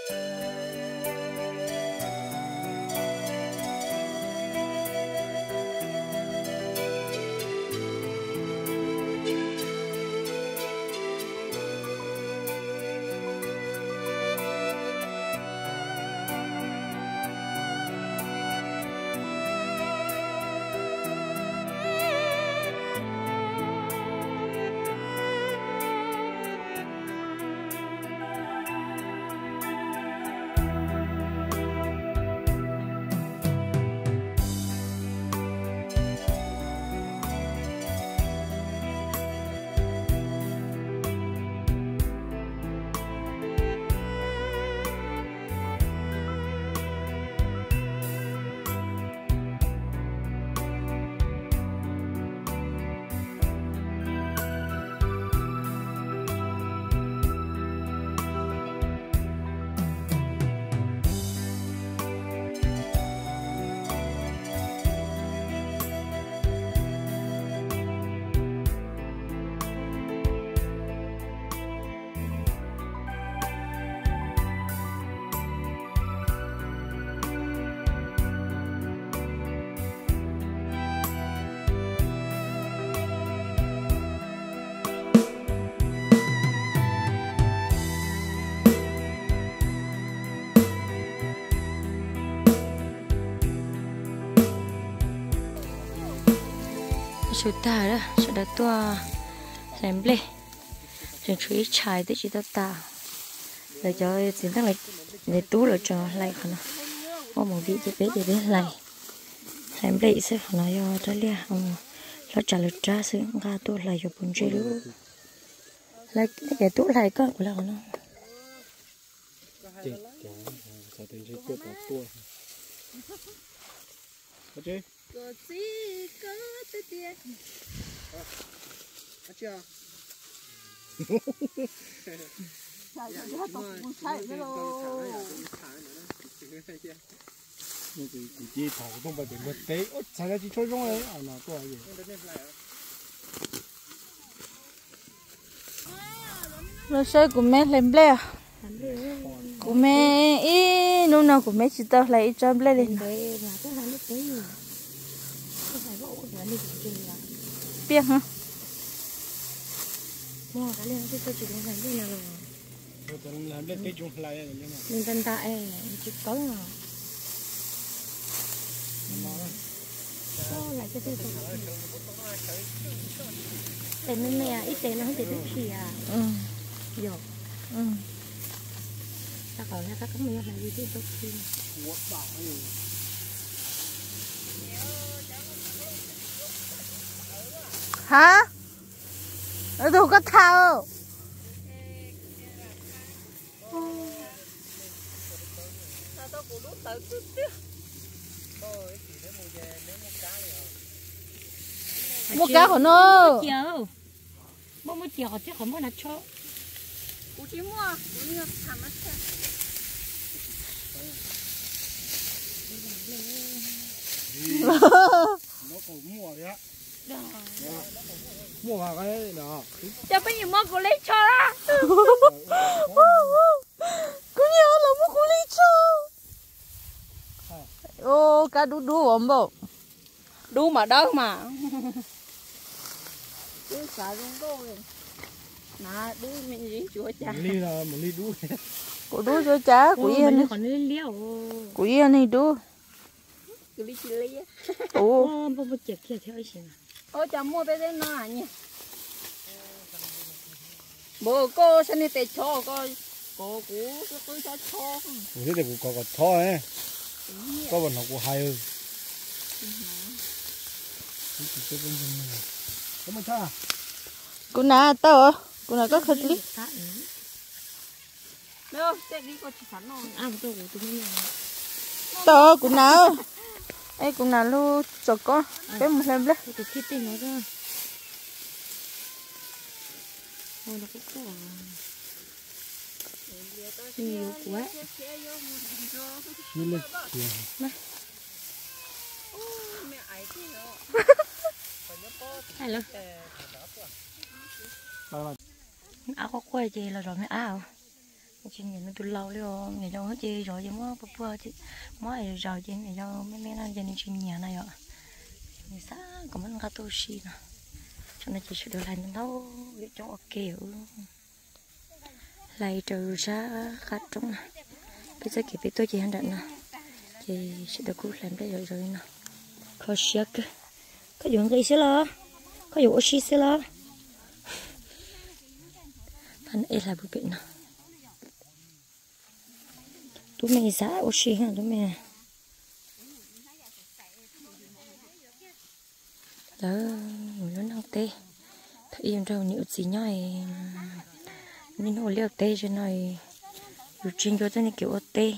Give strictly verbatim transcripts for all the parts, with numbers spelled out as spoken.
số ta đó số đó tua làm lê rồi chú ý trái tới chỉ tao ta để cho xin tăng lại để tú lại cho lại còn nó có một vị chỉ biết để biết lại làm lê sẽ nó cho cho lia ông nó trả lời trả sự ga tu lại cho bốn chế luôn lại cái tú lại có của nó nó có gì có tới tiền à chưa chạy ra tóc cũng chạy nữa rồi nó thì chỉ thảo không phải để một té ốt chạy ra chỉ chơi rong ấy à nó có gì nó chơi của mẹ làm lê à của mẹ ý lúc nào của mẹ chỉ tao lại cho lê lên biết hả? mua cái này tôi chỉ muốn làm cái nào rồi. Tôi làm lên cái chung lại này nhưng mà. Mình tân tại chỉ có mà. Sao lại cái thứ này? Tên nó này ít tên nó không thể được gì à? Ừ. Được. Ừ. Ta còn là ta có mấy này gì chứ tôi xin. Hả? Ở đâu có thao? Mua cá của nó. Chiều. Mua mua chiều chứ không mua là cho. Cô chỉ mua, cô mua thảm á. Nó còn mua vậy á. Mua vào cái đó. Cho bây giờ mua cô lấy cho đó. Cô nhớ là mua cô lấy cho. Ô, cá đu đu ổn bộ. Đu mà đâu mà. Chứ xả rung đô rồi. Mà đu mình gì chúa cha. Một ly là một ly đu. Cô đu cho cha, của yên này. Còn ly liêu. Của yên này đu. Cái ly chi ly á. Ồ. Ô, bố bố chẹt kia theo xin. Ô, cháu mua bé đây nó à nhỉ? Bố cô xin đi tệ cho cô. Cô cú cái tôi cho cho. Cái này cũng có có cho ấy. Có bọn nó cũng hay hơn. Có mà cha. Cô nào tao, cô nào có khất lý. Đâu, chạy đi có chỉ sẵn rồi. À, tôi của tôi nghe. Tao cô nào. Ê cô nào lu cho con. Cái một lần lên. Tôi khi tin nó ra. Ôi nó cũng có. Nhiều quá. Lên lên. Hello. Áo có quay gì là rồi mới áo. chị nhìn nó tụi lâu luôn ngày đâu hết chị rồi chị mới bơ bơ chị mới rồi chị ngày đâu mấy mấy năm chị nên chị nhà này rồi ngày sáng còn mình có tôi xí nè cho nên chị sẽ được lại đâu để cho kiểu lại trừ ra khát trong này bây giờ kịp tôi chị hành động nè chị sẽ được cứu làm đây rồi rồi nè có xíu cơ có dùng cái xíu lo có dùng xí xíu lo anh ấy là bự bệnh nè tụi mình giá oxy ha tụi mình đó nó năng tê thấy yên đâu nhiều gì nhoi nên nó liều tê cho nàyอยู่จริงก็จะนี่เกี่ยวเต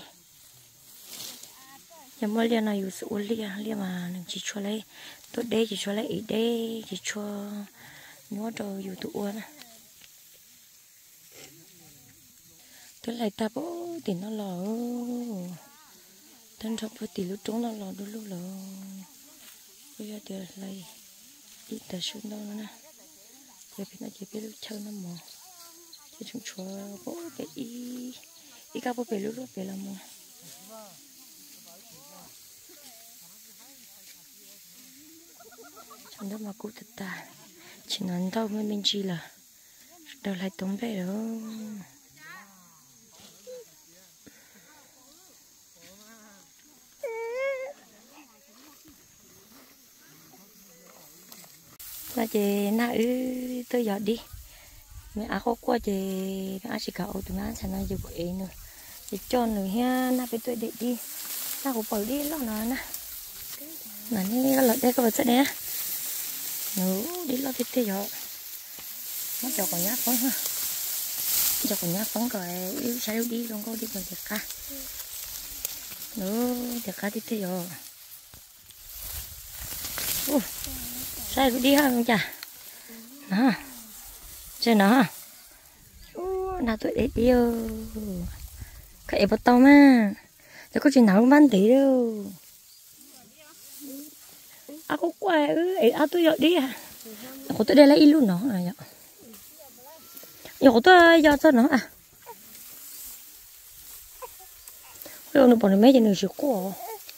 ยังไม่เรียนนะอยู่สุเรียเรียมาหนึ่งจีชัวเลยตัวเดจีชัวเลยอีเดจีชัวนัวโดอยู่ตัวอ้วนนะตัวไหลตาโป้ตีนหล่อท่านชอบไปตีลูกจ้องหล่อดูลูกหล่อก็จะเดี๋ยวไหลอีแต่ชุดน้องนะเดี๋ยวพี่น่าจะไปลูกเช่าน้ำหมอจะชงชัวโป้ไปอีอีกาโป้ไปลูกลูกไปละหมอฉันต้องมากู้ตาฉันนั้นเท่าไม่เป็นจีละเดี๋ยวไหลตรงไปแล้วlà chị na ư tôi giờ đi mẹ ăn khó qua chị ăn chỉ cả ô tô ngán sang nay giờ bữa nữa chị cho nữa ha na phải tôi để đi na cũng bỏ đi lo nó nè nèนี่ก็หลอดได้ก็แบบนี้นะหนูđi lo thì thế giờ nó cho còn nhát phấn ha cho còn nhát phấn rồi yêu sao đi không có đi còn thiệt cả nữa thiệt cả thì thế giờ sao đi ha con chà nè chơi nó nào tụi để đi cái bắt tao mà để có chuyện nào cũng bán tí đâu à có quay ư à tôi giờ đi à có tôi đây là ít luôn nó à giờ giờ có tôi giờ sao nó à rồi nó bỏ mấy cái nữa chịu quá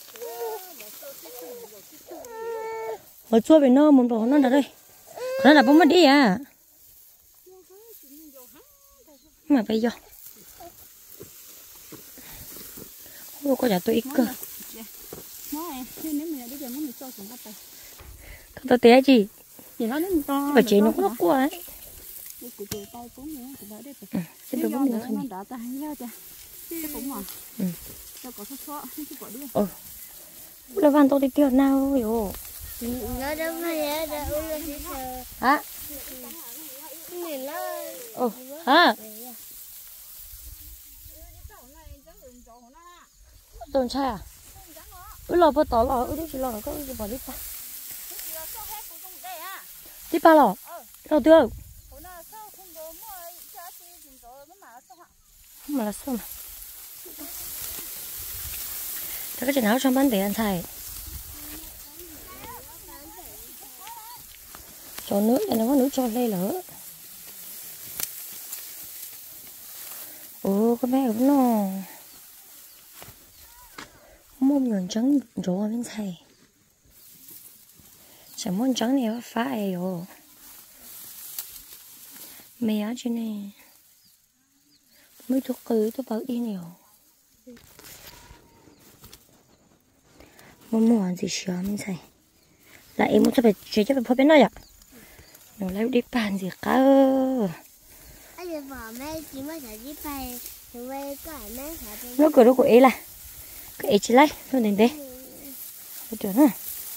ở chỗ bên nó muốn bỏ nó là đây nó là bông mất đi à mà bây giờ không có nhà tôi ít cơ tôi té gì bà chị nó có quá ấy xin tôi bốn miếng không ừ là van tôi đi tiêu nào rồi nó đâu mà nhớ đâu là gì sợ hả mình nó ồ hả tồn cha à ui lò bơ tỏ lò ui đi lò nó có cái bỏ đi pa đi pa lò lò tiêu không mà là sao mà thế cái chuyện nào trong bán để ăn xài cho nước này nó có nước cho lây lỡ ồ cái bé của nó mông nhọn trắng rộ bên thầy chẳng muốn trắng này phá ai rồi mẹ ở trên này mới thuốc cứ tôi bảo đi nhiều muốn mua gì sớm bên thầy lại em muốn cho phải chơi cho phải phơi bên đó ạ nó lấy đi bàn gì cả anh bảo mẹ chỉ mới phải đi bay rồi cái mẹ phải nó cười đâu của ấy là cái ấy chỉ lấy thôi đến đây được chưa hả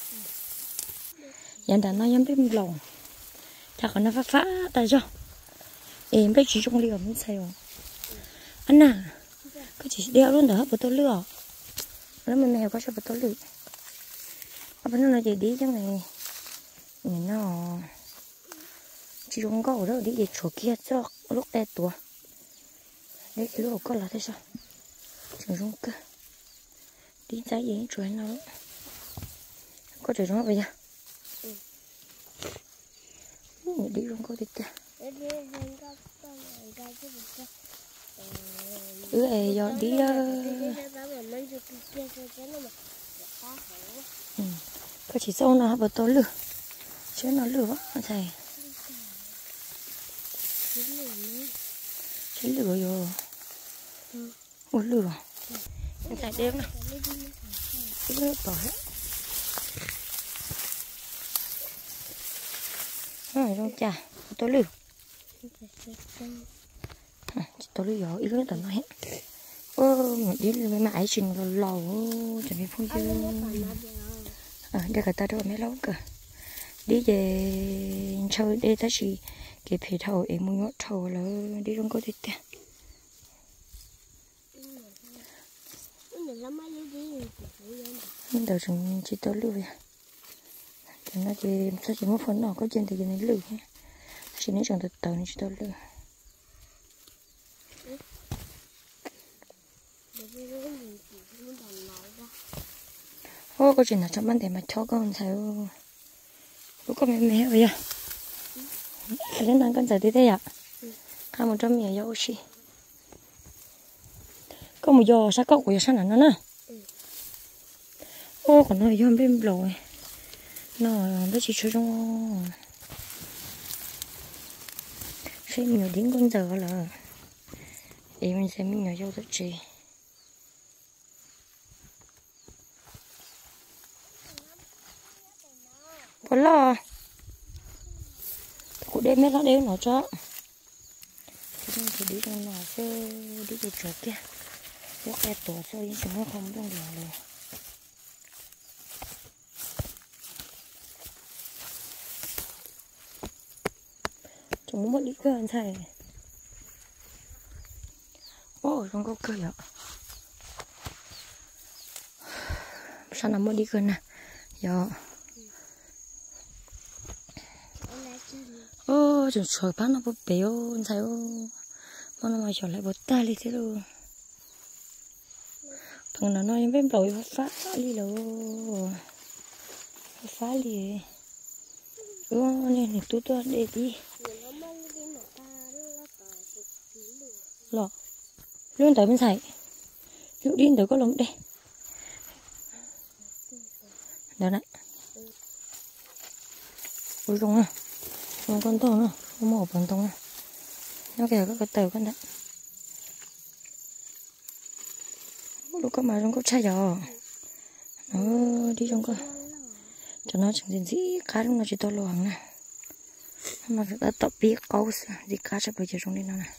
hiện tại nó nhắm bên lòng chắc là nó phá phá tại sao em biết chỉ trong liều mới xài anh à cái chỉ đeo luôn đó bữa tôi lừa nó mình mèo có sao bữa tôi lừa bên nó là gì đi trong này nhìn nó chỉ trong gấu đó đi để chỗ kia cho lúc đây tua đấy cái lúc có là thế sao chỉ trong cơ đi trái gì chuối nó có thể nó bây giờ đi trong có đi ta ừ ấy giờ đi ừ có chỉ sâu nó vào to lửa chứ nó lửa nó thầy chứ lửa rồi ôi lửa nó thầy đêm nè cái nước bỏ hết ừ trong trà to lửa to lửa rồi ít nữa tao nói hết ơ đi lên mãi chừng lầu chuẩn bị phong dương à đây cả ta đâu mấy lâu cả đi về chơi đây ta chỉ cái phê thầu em muốn nhốt thầu là đi trong có thịt tiền mình đầu chúng chỉ to lửa cho nó chỉ sao chỉ một phần nào có trên thì cái này lửa nhé chỉ nên chọn từ từ này chỉ to lửa ô có chuyện nào trong ban để mà cho con sao lúc có mẹ mẹ vậy à lên đang con giải thế đấy à hai một trăm mẹ yêu chị có một giờ sao có của sao nó nè ô còn nó yêu bên rồi nó nó chỉ cho trong xem nhiều đến con giờ là em mình xem mình nhỏ yêu rất chị có lo cụ đem hết nó đeo nó cho chúng thì đi trong nào xe đi về chỗ kia bóc cái tổ xe những chúng nó không trong đường rồi chúng mất đi cơ anh thầy ô trong có cơ ạ sao nó mất đi cơ nè giờ ô trời trời bán nó bớt béo anh thấy ô mà nó mà trở lại bớt ta đi thế luôn thằng nó nói bên đầu phá đi rồi phá đi ừ nên thì tôi tôi để đi lọ luôn tới bên thầy lúc đi tới có lồng đây đó đấy ui không à con con to nữa con mỏ bằng tông nó kìa các cái tờ con đấy lúc có mà trong có chai giò nó đi trong cơ cho nó chẳng gì gì cá trong nó chỉ to loằng nè mà đã tập biết câu gì cá sẽ bây giờ trong đi nó nè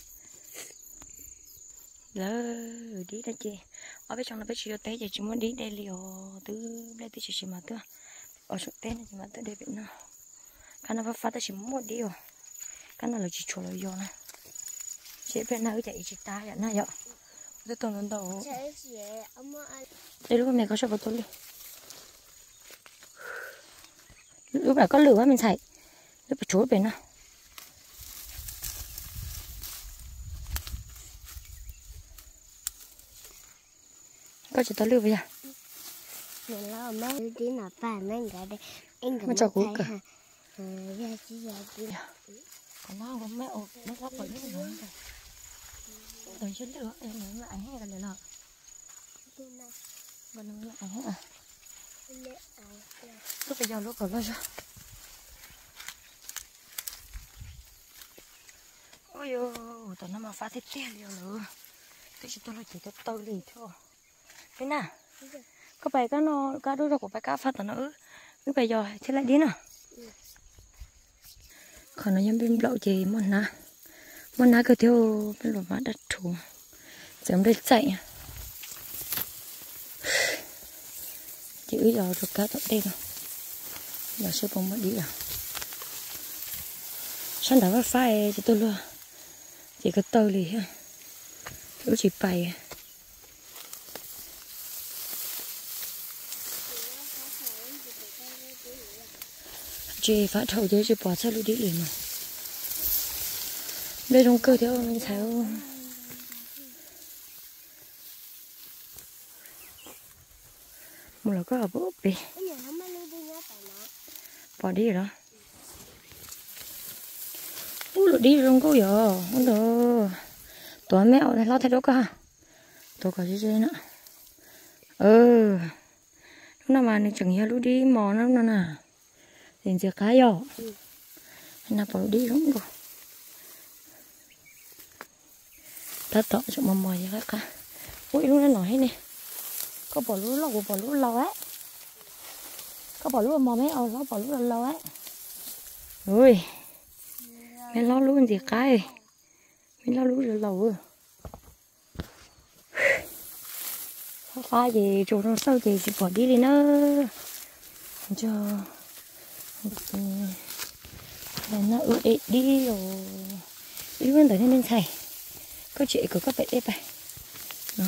lỡ đi đây chị ở bên trong nó biết chưa té giờ chỉ muốn đi đây liều từ đây từ chỉ mà tôi ở chỗ té này chỉ mà tôi đây bên nào cái nó phát tới chỉ một điều cái nó là chỉ chỗ lợi dụng này chị bên nào chạy chị ta vậy này vậy tôi tưởng lần đầu đây lúc mẹ có cho vào tôi đi lúc này có lửa mình xài lúc phải chối bên nào có chỉ tao lửa bây giờ mình lo mấy tí nào phải mấy cái đây anh mà cho cú cả còn nó có mẹ ổ nó lóc bởi nước rồi rồi chân lửa em nói lại hay là lợ còn nó lại à lúc bây giờ lúc còn bao giờ ôi yo tao nó mà phá thế tiền liều nữa tôi chỉ tôi là chỉ tôi tôi lì thôi thế nào có bài cá nó cá đôi rồi của bài cá phát tao nó ư bây giờ thế lại đi nào còn nó nhắm bên lậu gì món ná món ná cứ theo bên lỗ má đặt thủ giống đây chạy chỉ bây giờ được cá tận đây rồi giờ sẽ bông mất đi à sáng đó phải thì tôi luôn chỉ có tơ lì ha cứ chỉ bày chị phải thầu chứ chị bỏ sao đi liền mà đây trong cơ theo mình thấy không một là có ở bố bì bỏ đi rồi đó ui đi trong cô giờ ôi đồ tối mẹ ở đây lo thay đâu cả tôi có gì nữa ừ lúc nào mà chẳng hiểu lúc đi mò nó nó nè thì giờ cá giò nào bỏ đi đúng rồi ta tỏ cho mò mò gì cả ui lúc nó nói nè có bỏ lúa lâu bỏ lúa lâu ấy có bỏ lúa mò mấy ao nó bỏ lúa lâu ấy ui mấy lo lúa gì cái mấy lo lúa lâu rồi pha gì chỗ nó sâu gì chỉ bỏ đi đi nữa cho nó ướt đi rồi đi luôn tới nên xài có chị của các bạn đây phải đó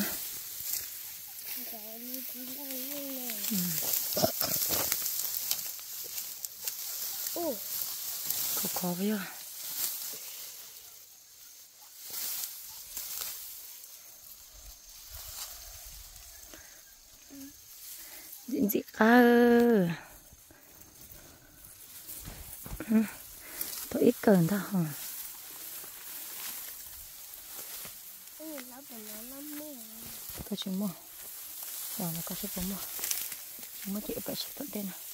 có có bây giờ diễn dị ca tôi ít cần thôi hả tôi chỉ mua rồi nó có sẽ có mua chỉ mua chịu cái sẽ tốt đây này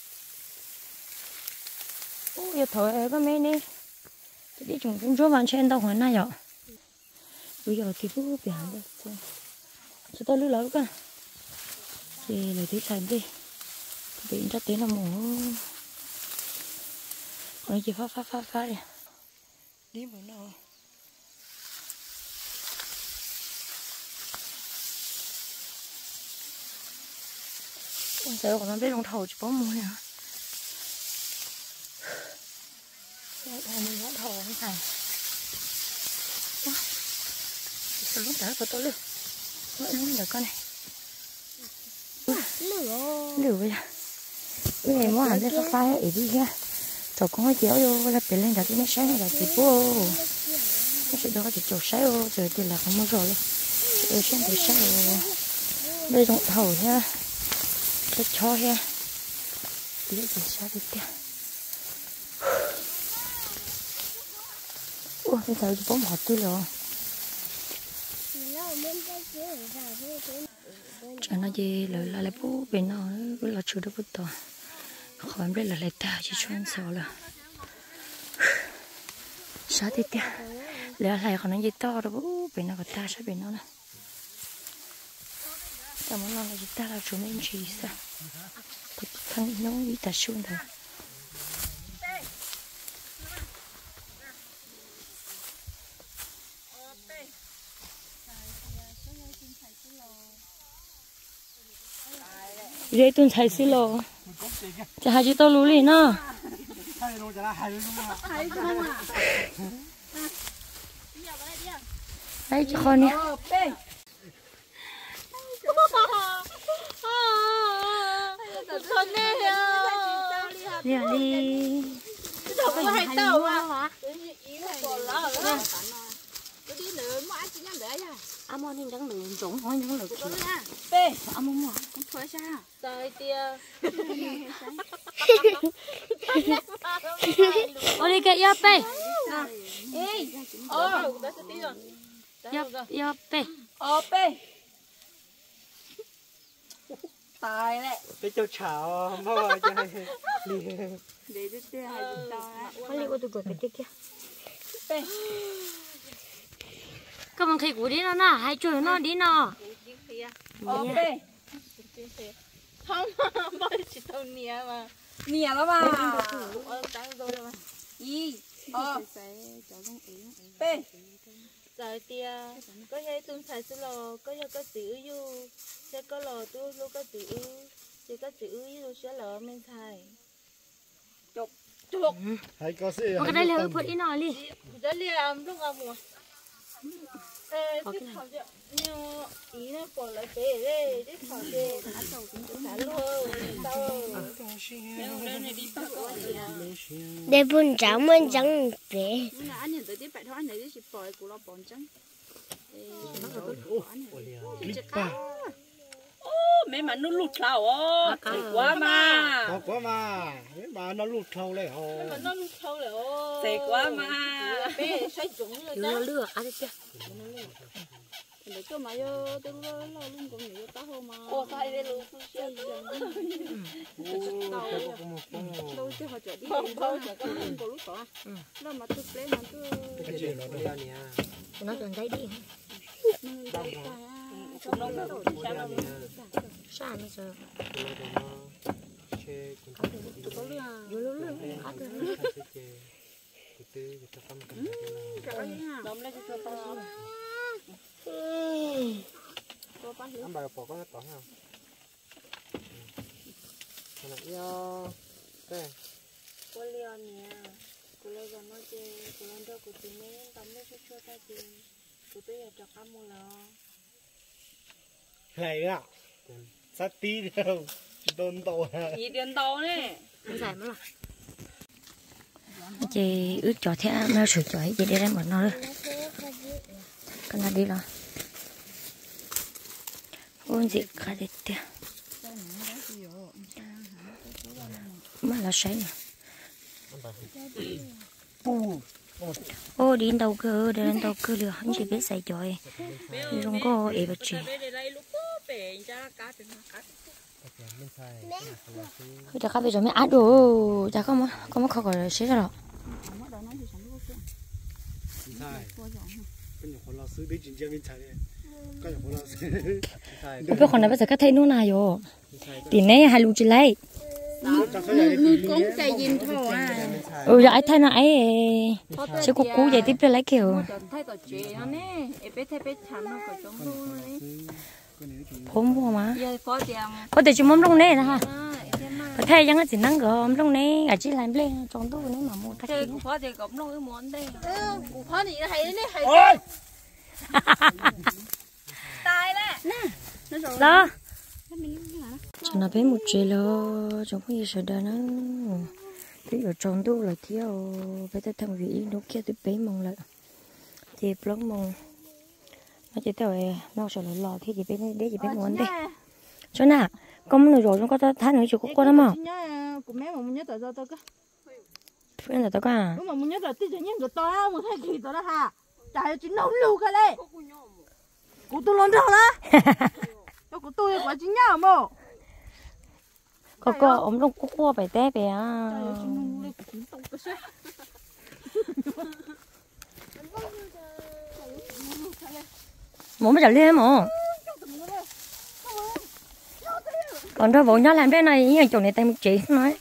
ôi giờ thôi có mấy nè đi chúng chúng cho bạn trên đâu hồi nay rồi bây giờ thì cứ biển được cho tôi lưu lỡ cả thì lấy tí thành đi bị cho tí là mổ còn chỉ phát phát phát phát đi đi bữa nào con sợ của nó biết đồng thầu chỉ có mùi hả thầu mình nó thầu không thành tôi lúc đó của tôi luôn vậy nó được con này lửa lửa bây giờ cái này mua hàng cái cà phê ở đi nha cháu con hay kéo vô là phải lên đặt cái máy sáng là chỉ bố cái chuyện đó chỉ chỗ sáng ô rồi thì là không mua rồi luôn ở trên thì sáng rồi đây trong thầu nha cái cho ha tí nữa thì sao đi kia ủa cái thầu chỉ bố một túi rồi cho nó gì lời là lại bố bên nó cứ là chưa được bớt to khỏi biết là lại ta chỉ chuyên sợ là sao thì tiếc lẽ lại còn nó gì to đó bố bên nó ta sao bên nó này ta muốn làm là gì ta là chúng mình chỉ sao thật thằng nó bị ta xuống rồi đây tuần thấy xí lô chả hai chú tao lú liền nó đây cho con nha liền đi không hay tàu à amo nên chẳng được trốn hỏi những lực p amo mua cũng phải sao trời tia ôi đi cái yop pe ê ờ yop yop pe ờ p tài đấy cái châu chảo không bao giờ đi để để để hai chúng ta có liên quan từ cái kia kia p các bạn thấy của đi nó nè hai chuột nó đi nó ờ p không bao chỉ tao nia mà nia lắm mà ờ tăng rồi mà y ờ p trời tia có hay tuần sai số lò có hay có chữ u sẽ có lò tôi luôn có chữ u sẽ có chữ u sẽ lò men thai chục chục hay có gì cái đây là phật đi nó đi đây là lúc nào mùa ê cái thằng gì nhưng ý nó bỏ lại về đây cái thằng gì ăn đầu cũng cũng xả luôn đâu để buồn trắng mình trắng về là anh nhìn tới tiếp bài thôi anh này chỉ bỏ của nó bỏ trắng ô mấy mà nó lụt thầu ó quá mà có quá mà mà nó lụt thâu này hồ mà nó lụt thầu rồi ó tệ quá mà bé xoay trúng rồi nó lừa ăn chưa để cho mà yo tôi lo lo luôn cũng nhiều tao không mà ô sai đây luôn tôi đâu chứ họ chở đi đâu chở con luôn có lúc đó nó mà tôi lấy mà tôi cái chuyện nó đây nè nó còn thấy đi sao nó sợ ăn bài bỏ con nó tỏng không nó yêu cái cô liều nè cô lấy cho nó chơi cô lấy cho cô tìm mấy tấm nó chút chút ta chơi cô tôi giờ cho cá mua lò này ạ sát tí đâu đôn tàu gì tiền tàu nè không giải mất rồi chị ướt cho thế mèo sủi chói chị đi ra một nó rồi con nó đi rồi ôn gì khá đẹp thế mà là sấy nè ô đi đâu cơ đi đâu cơ được không chỉ biết xài chói không có ế bật chị chả khác bây giờ mới ăn đồ chả không không có khỏi xế rồi bây giờ bây giờ các thầy nó nào rồi thì này hai lũ chỉ lấy cũng chạy nhìn thôi à ừ giờ ai thay nó ấy sẽ cục cú vậy tiếp lên lấy kiểu thay tao chế nó nè bé thay bé chán nó có giống luôn hôm qua mà giờ có tiền có thể chúng mắm lông nè ha có thay chẳng có chỉ năng gồm lông nè ở chỉ làm lên trongตู้nếu mà mua chơi cũng có tiền cũng lông món đây cũng có gì hay đấy hay tài đấy đó cho nó bé một chế lo trong cái sự đó nó ví dụ trongตู้là thiếu bé ta thằng vị nó kia tôi bé mong lại thì blog mong nó chỉ tới nó sợ là lò thì chỉ bé để chỉ bé muốn đây cho nào con nó rồi nó có thái nữa chứ có con lắm không của mẹ mà muốn nhớ tao tao tao phải là tao cả đúng mà muốn nhớ tao tí nhớ tao tao một thay kỳ tao đó ha chạy chỉ nấu lưu cái này của tôi luôn đâu đó của tôi quả chính nhau mà có có ông đông cua cua phải té về à muốn bây giờ lên mà còn đó vội nhớ làm cái này như chỗ này tay một chị nói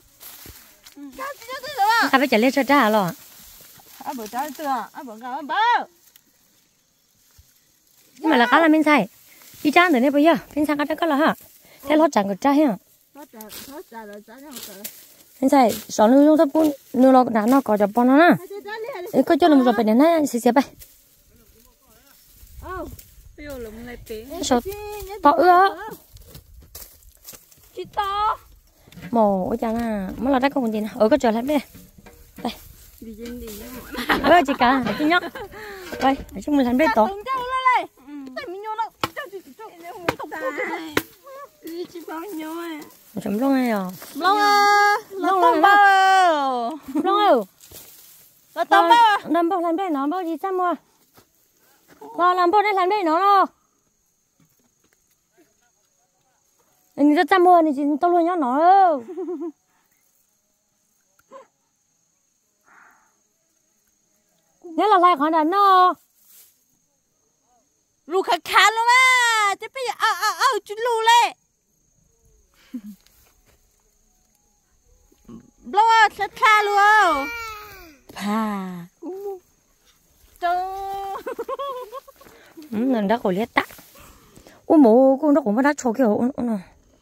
ta phải chạy lên cho trả rồi à bữa trả chưa à bữa gạo bao nhưng mà là cá là bên sai đi trả từ đây bây giờ bên sai cá đó là ha thế lo chẳng có trả ha bên sai sáu mươi trong tháp cuốn nửa lo đã nó có cho bọn nó nè có cho làm rồi phải đến này xí xí bay sao bỏ ưa chị to mồ ôi chà na mới là đất không còn gì nè ở có chờ lại đây đây ơi chị cả chị nhóc đây để chúng mình làm bếp tổ chấm lông này à lông à lông lông bao lông ơi là tôm bao làm bao làm bếp nó bao gì sao mua lo làm bao đây làm bếp nó lo anh rất chăm mua này chị tao luôn nhá nó đâu nhớ là lại khoản đàn nó lu khá khá luôn mà chứ bây giờ à à à chú lu lên lâu à khá khá luôn à trời ừ nên đã khỏi liệt tắt ôi mồ con nó cũng bắt đắt cho kiểu ôn ôn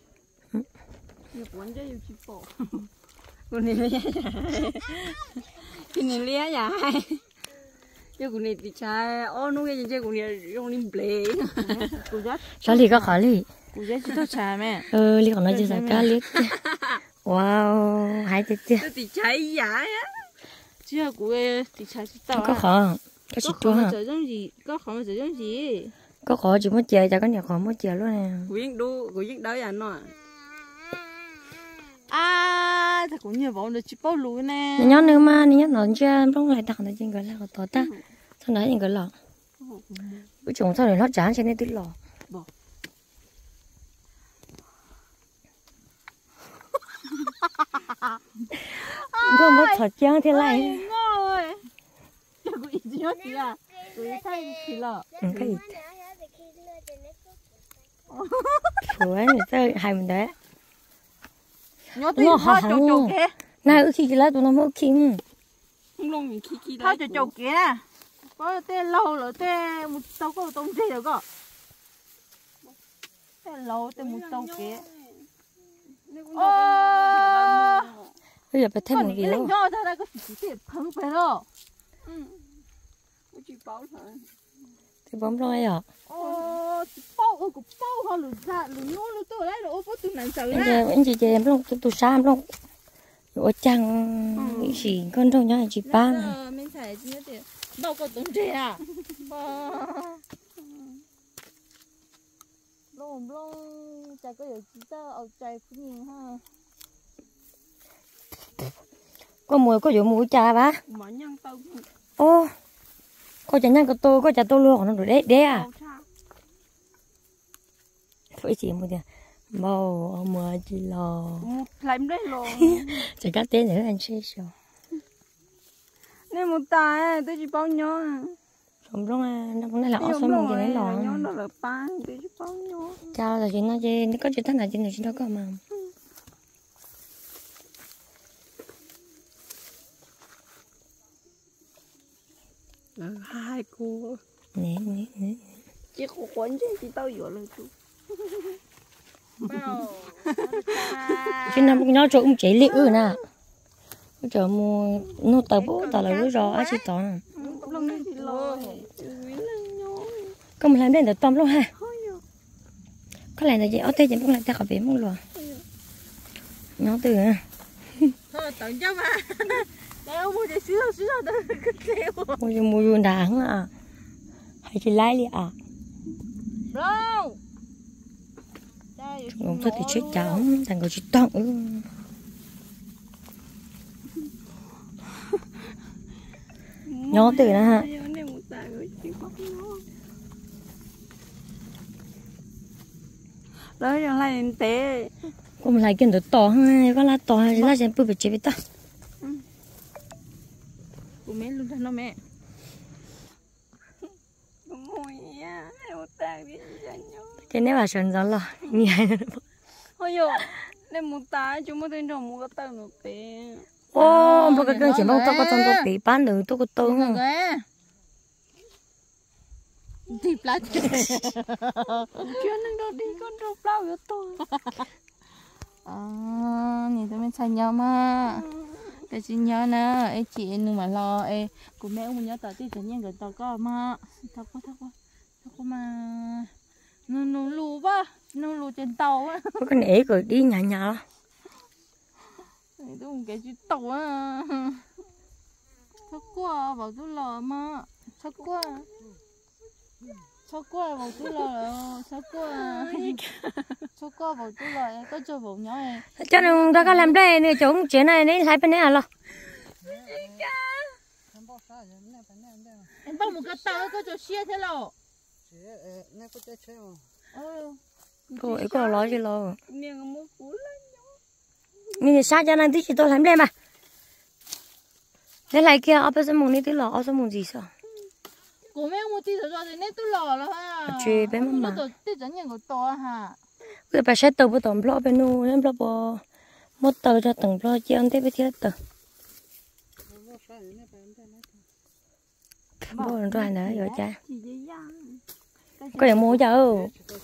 con này lia cái này lia nhà hay cái con này thì trái ô nó cái cái con này用linh play sao lì có khó lì cú giá chỉ thôi trái mẹ ờ lì còn nói gì sao cá liệt wow hai chết chưa thì trái giá á chứ là cú thì trái tao có khó cái gì có khó mà chơi giống gì có khó mà chơi giống gì có khó chỉ mất chè cho có nhà khó mất chè luôn nè quyến đu quyến đói à nó à thật cũng nhiều bọn được chỉ bao lúa nè nhớ nữa mà nhớ nó chưa không lại đặt nó trên cái là có ta sau đấy những cái lọ bữa chúng sau này nó chán cho nên tít lọ không mất thật chán thế này ngồi cái gì nó gì à cái thay gì lọ cái gì ủa người ta hay mình đấy nhớ tiếng hoa trâu trâu kia này ước khi lá tụi nó mới khi không luôn mình khi khi đấy trâu trâu kia nè có tên lâu rồi tên một tàu có tông gì được cơ tên lâu tên một tàu kia bây giờ phải thêm một gì nữa nhớ ra đây có chỉ chỉ phăng phải rồi chỉ bao thôi thì bấm rồi à ô chỉ bao ôi cũng bao họ lụt ra lụt nô lụt tôi đấy lụt bao tôi nản sợ anh chị anh chị em luôn tôi tôi sao luôn ở chăng gì con đâu nhá chị ba mình phải như thế bao có tốn tiền à lông lông chạy có điều chỉ ta ở chạy cũng nhiều ha có mùi có vụ mùi trà ba mà nhang tao ô có chả nhang của tôi có chả tôi luôn nó rồi đấy đấy à thôi chị mua tiền màu mùa chỉ lò làm đấy lò chỉ có tên nữa anh sẽ sao nên một tài tôi chỉ bao nhiêu không đúng à nó cũng là ở số một cái lò nhớ nó là ba tôi chỉ bao nhiêu chào là chị nói chị nó có chuyện thế nào chị nói chị đâu có mà hai cô nè nè nè chỉ có quấn chứ chỉ tao vừa là chú chứ nó nó chỗ cũng chỉ liệu nè chỗ mua nó tờ bố tờ là lúa rò á chị tỏ có một làm đến được tôm luôn ha có làm là gì ở đây chị cũng làm ta khỏi biển luôn rồi nó từ à thôi tận cho mà đeo mua để xíu xíu đó mua mua luôn đáng à hay chị lái đi à đâu không thôi thì chết cháu thằng người chị tặng nhó từ nè ha đó là lại té cũng lại kiến được to ha có lá to hay lá xem bự bự chế ta của mẹ luôn thân nó mẹ mồi nha một tàng đi thế nếu mà sườn gió là nhảy ôi yo nên một tá chúng mới tên trồng một cái tầng một bé ô một cái cơn chỉ mong tao có trong cái bị bán được tôi có tôi không thì lá chưa nên đâu đi con đâu lao cho tôi à nhìn tôi mới xài nhau mà cái gì nhớ nè ấy chị nhưng mà lo ấy của mẹ ông nhớ tao tí tự nhiên cái tao có mà tao có tao có tao có mà nó nó lù ba nó lù trên tàu á có cái nể rồi đi nhà nhà tôi không cái gì tàu á thắc quá bảo tôi lo mà thắc quá thắc quá bảo tôi lo thắc quá thắc quá bảo tôi lo có cho bảo nhỏ này cho nên ta có làm đây nè chỗ chuyện này đấy thấy bên này à lo em bao một cái tàu có cho xe thế nào cô ấy có nói gì lo miệng mua cú nhưng mà sao cho nên tí chị tôi làm đây mà đây lại kia ở bên sông này tí lò ở sông gì sao cô mẹ mua tí rồi thì nên tôi lò là ha chơi bên mà tí dẫn những cái to ha cái bà sẽ tàu bên tàu lo bên nu nên lo bò một tàu cho từng lo chơi ăn thế bên kia tàu bò rồi nữa rồi cha có thể mua cho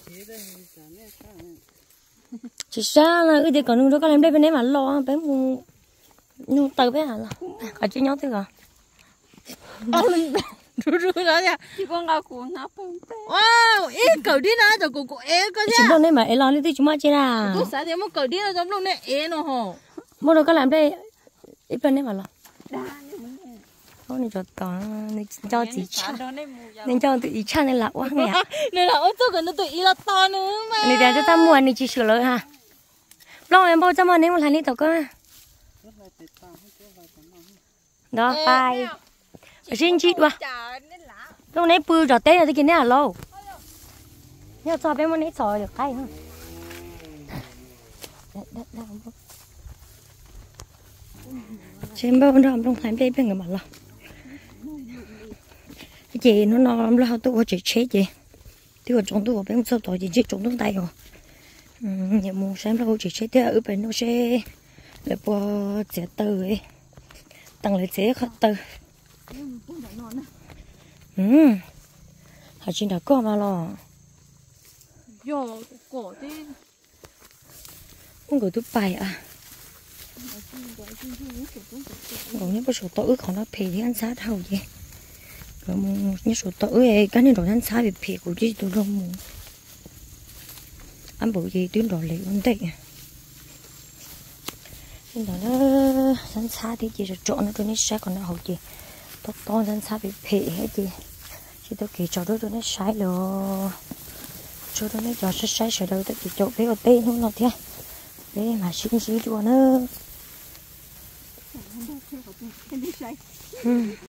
chỉ sao là cái gì còn nó có làm đây bên đấy mà lo bé mua nhu tàu bé hả lo cả chỉ nhót thế rồi rú rú đó nha chỉ con gà cuốn ngáp wow ít cầu đi nào rồi cô cô é cơ chứ chỉ đâu này mà é lo đi thì chúng ta chơi à cô sao thì một cầu đi nào giống lúc này é nó hồ mua đồ có làm đây ít bên đấy mà lo Ô này cho tao nên cho chị cha nên cho tụi cha nên là quá nghe nên là ôi tôi còn nó tụi y là to nữa mà này để cho ta mua này chỉ sửa lại ha lâu em bao cho mà nếu mà làm đi tao có đó bài xin chị qua lúc nãy bự rồi té rồi thì cái này là lâu nhớ cho bé muốn nãy sỏi được cái không trên bao nhiêu trong thành đây bên người mà lo cái gì nó nó lo tôi có chỉ chết gì thì còn chúng tôi có bên sau tôi chỉ chết chúng tôi tay rồi nhà mua xem đâu chỉ chết thế ở bên nó sẽ là bỏ trẻ từ ấy tăng lại trẻ khó từ ừ họ chỉ đã có mà lo yo cổ thế không có tụi bài à còn nhớ số tổ ước họ nó phê thì ăn sát hầu gì rồi nhớ số tổ ấy cái này đồ ăn sát bị phê của chị tôi không muốn ăn bộ gì tuyến đồ lệ vấn đề nhưng đó nó ăn sát thì chỉ là chọn nó tôi nói sai còn nó hầu gì to to ăn sát bị phê hết gì chỉ tôi kể cho đôi tôi nói sai rồi cho tôi nói cho sai sai sai đâu tôi chỉ chỗ cái cái tên không nó thế đấy mà xin xí đùa nữa.